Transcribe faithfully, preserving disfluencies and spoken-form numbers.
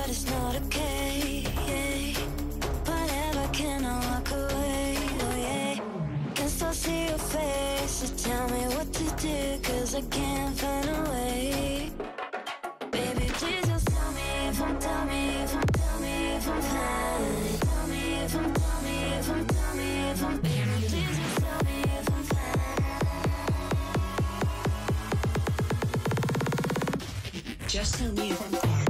but it's not okay. Whatever, can I walk away? Oh yeah. Can still see your face, so tell me what to do, cause I can't find a way. Baby, please just tell me if I'm, tell me if I'm, tell me if I'm fine. Tell me if I'm, tell me if I'm, tell me if I'm, baby, please just tell me if I'm fine. Just tell me if I'm fine.